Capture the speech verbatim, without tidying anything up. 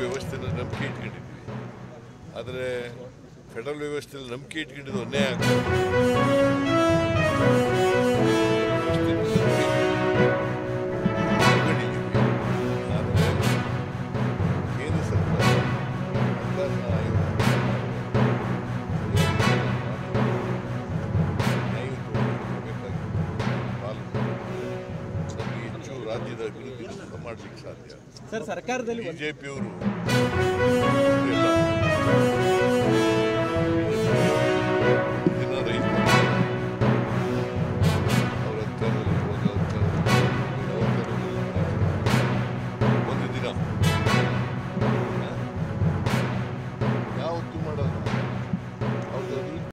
ವ್ಯವಸ್ಥೆನ ನಂಬಿಕೆ ಇಟ್ಕೊಂಡಿದ್ವಿ. ಆದರೆ ಫೆಡರಲ್ ವ್ಯವಸ್ಥೆಯಲ್ಲಿ ನಂಬಿಕೆ ಇಟ್ಕೊಂಡಿದ್ದು ಅನ್ಯಾಯ ಆಗ್ತದೆ. ಕೇಂದ್ರ ಸರ್ಕಾರ ಹೆಚ್ಚು ರಾಜ್ಯದ ಅಭಿವೃದ್ಧಿ ಮಾಡಲಿಕ್ಕೆ ಸಾಧ್ಯ. ಸರ್, ಸರ್ಕಾರದಲ್ಲಿ ಬಿಜೆಪಿಯವರು